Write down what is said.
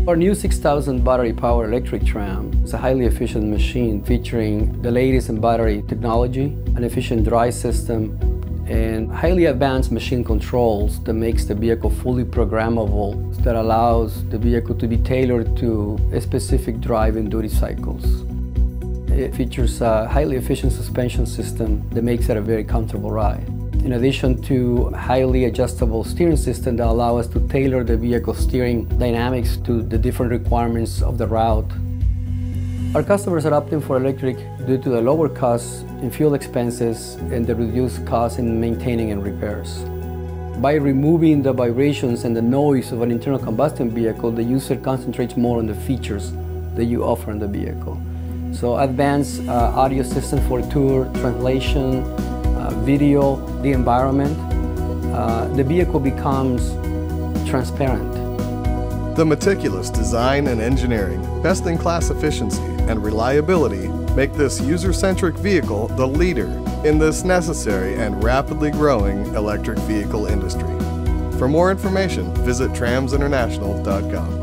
Our new 6,000 battery-powered electric tram is a highly efficient machine featuring the latest in battery technology, an efficient drive system, and highly advanced machine controls that makes the vehicle fully programmable, that allows the vehicle to be tailored to specific drive and duty cycles. It features a highly efficient suspension system that makes it a very comfortable ride. In addition to a highly adjustable steering system that allows us to tailor the vehicle steering dynamics to the different requirements of the route. Our customers are opting for electric due to the lower costs in fuel expenses and the reduced costs in maintaining and repairs. By removing the vibrations and the noise of an internal combustion vehicle, the user concentrates more on the features that you offer in the vehicle. So advanced audio system for tour, translation, video, the environment, the vehicle becomes transparent. The meticulous design and engineering, best-in-class efficiency, and reliability make this user-centric vehicle the leader in this necessary and rapidly growing electric vehicle industry. For more information, visit tramsinternational.com.